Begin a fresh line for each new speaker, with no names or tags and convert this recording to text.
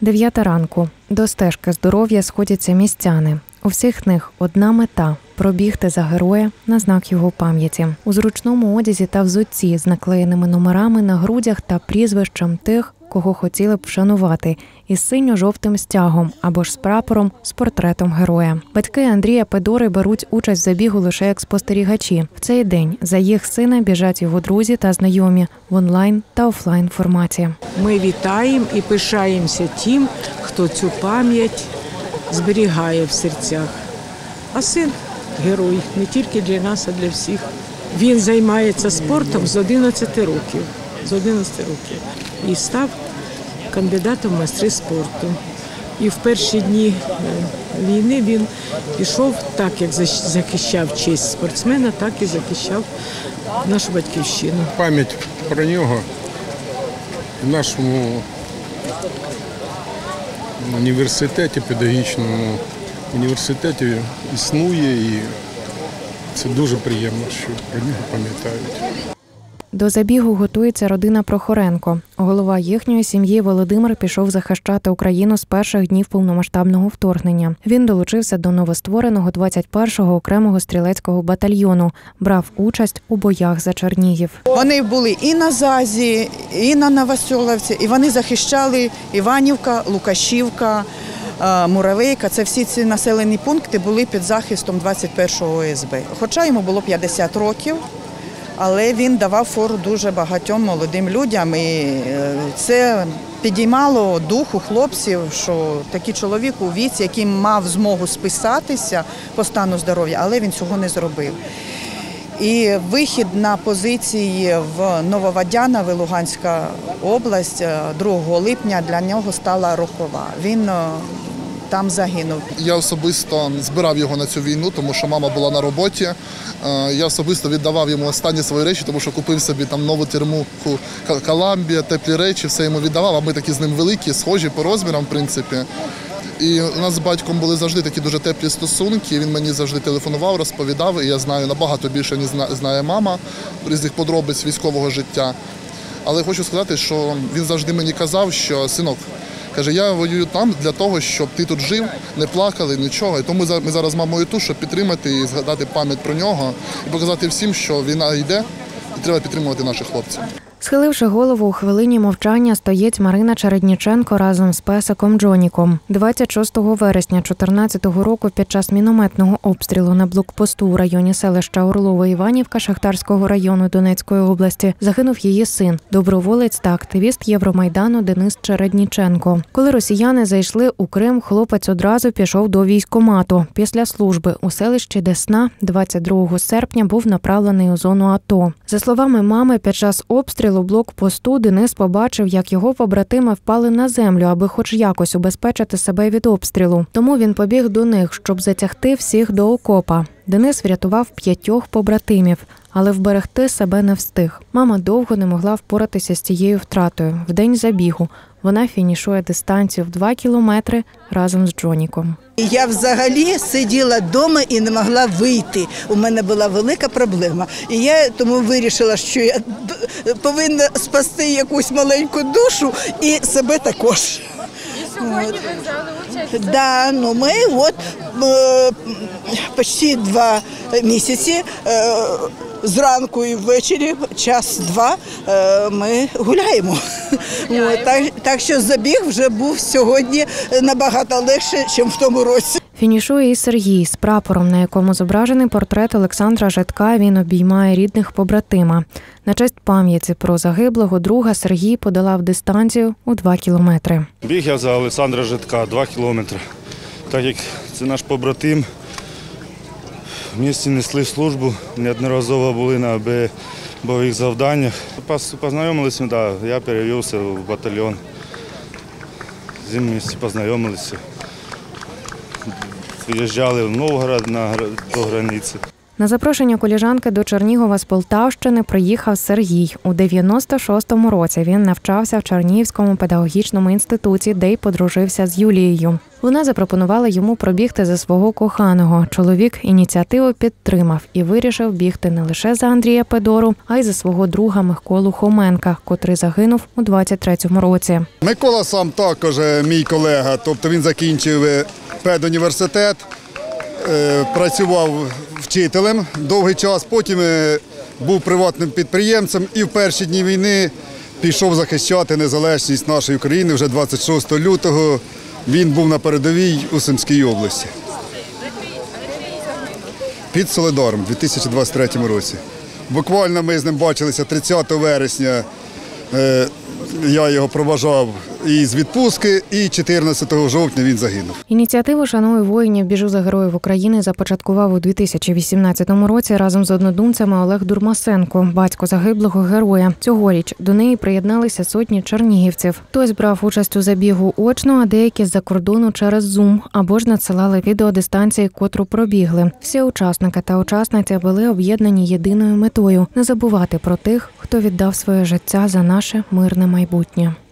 9 ранку. До стежки здоров'я сходяться містяни. У всіх них одна мета – пробігти за героя на знак його пам'яті. У зручному одязі та взутті з наклеєними номерами на грудях та прізвищем тих, кого хотіли б вшанувати, із синьо-жовтим стягом або ж з прапором з портретом героя. Батьки Андрія Педори беруть участь в забігу лише як спостерігачі. В цей день за їх сина біжать його друзі та знайомі в онлайн та офлайн форматі.
Ми вітаємо і пишаємося тим, хто цю пам'ять зберігає в серцях. А син – герой не тільки для нас, а для всіх. Він займається спортом з 11 років. І став кандидатом в майстри спорту. І в перші дні війни він пішов так, як захищав честь спортсмена, так і захищав нашу батьківщину.
Пам'ять про нього в нашому університеті, педагогічному університеті існує, і це дуже приємно, що про нього пам'ятають.
До забігу готується родина Прохоренко. Голова їхньої сім'ї Володимир пішов захищати Україну з перших днів повномасштабного вторгнення. Він долучився до новоствореного 21-го окремого стрілецького батальйону. Брав участь у боях за Чернігів.
Вони були і на ЗАЗі, і на Новоселовці, і вони захищали Іванівка, Лукашівка, Муравейка. Це всі ці населені пункти були під захистом 21-го ОСБ. Хоча йому було 50 років. Але він давав фору дуже багатьом молодим людям, і це підіймало дух у хлопців, що такий чоловік у віці, який мав змогу списатися по стану здоров'я, але він цього не зробив. І вихід на позиції в Нововодянове, Луганська область, 2 липня для нього стала рокова. Він там загинув.
Я особисто збирав його на цю війну, тому що мама була на роботі. Я особисто віддавав йому останні свої речі, тому що купив собі там нову термуху Коламбія, теплі речі, все йому віддавав, а ми такі з ним великі, схожі по розмірам, в принципі. І у нас з батьком були завжди такі дуже теплі стосунки, він мені завжди телефонував, розповідав, і я знаю набагато більше, ніж знає мама, різних подробиць військового життя. Але хочу сказати, що він завжди мені казав, що «Синок, каже, я воюю там для того, щоб ти тут жив, не плакали, нічого. І тому ми зараз з мамою тут, щоб підтримати і згадати пам'ять про нього, і показати всім, що війна йде, і треба підтримувати наших хлопців».
Схиливши голову у хвилині мовчання, стоїть Марина Чередніченко разом з песиком Джоніком. 26 вересня 2014 року під час мінометного обстрілу на блокпосту у районі селища Орлова-Іванівка Шахтарського району Донецької області загинув її син, доброволець та активіст Євромайдану Денис Чередніченко. Коли росіяни зайшли у Крим, хлопець одразу пішов до військкомату. Після служби у селищі Десна 22 серпня був направлений у зону АТО. За словами мами, під час обстрілу блокпосту Денис побачив, як його побратими впали на землю, аби хоч якось убезпечити себе від обстрілу. Тому він побіг до них, щоб затягти всіх до окопа. Денис врятував 5 побратимів, але вберегти себе не встиг. Мама довго не могла впоратися з цією втратою. В день забігу вона фінішує дистанцію в 2 кілометри разом з Джоніком.
Я взагалі сиділа вдома і не могла вийти. У мене була велика проблема. І я тому вирішила, що я повинна спасти якусь маленьку душу і себе також.
І сьогодні ви взяли участь?
Да, ну ми от почти 2 місяці, зранку і ввечері, 1-2 ми гуляємо. Так що забіг вже був сьогодні набагато легше, ніж в тому році.
Фінішує і Сергій з прапором, на якому зображений портрет Олександра Житка. Він обіймає рідних побратима. На честь пам'яті про загиблого друга Сергій подолав дистанцію у 2 кілометри.
Біг я за Олександра Житка 2 кілометри. Так як це наш побратим, в місті несли службу, неодноразово були на бойових завданнях. Познайомилися, да, я перевівся в батальйон. З ним в місті познайомилися. Виїжджали в Новгород до границі.
На запрошення коліжанки до Чернігова з Полтавщини приїхав Сергій. У 96-му році він навчався в Чернігівському педагогічному інституті, де й подружився з Юлією. Вона запропонувала йому пробігти за свого коханого. Чоловік ініціативу підтримав і вирішив бігти не лише за Андрія Педору, а й за свого друга Миколу Хоменка, котрий загинув у 23-му році.
Микола сам також мій колега, тобто він закінчив педуніверситет, працював вчителем довгий час, потім був приватним підприємцем і в перші дні війни пішов захищати незалежність нашої країни. Вже 26 лютого він був на передовій у Сумській області. Під Солидаром у 2023 році. Буквально ми з ним бачилися 30 вересня. Я його проважав із відпустки, і 14 жовтня він загинув.
Ініціативу «Шаную воїнів, біжу за героїв України» започаткував у 2018 році разом з однодумцями Олег Дурмасенко, батько загиблого героя. Цьогоріч до неї приєдналися сотні чернігівців. Хтось брав участь у забігу очно, а деякі з-за кордону через Zoom, або ж надсилали відео дистанції, котру пробігли. Всі учасники та учасниці були об'єднані єдиною метою – не забувати про тих, хто віддав своє життя за наше мирне майбутнє.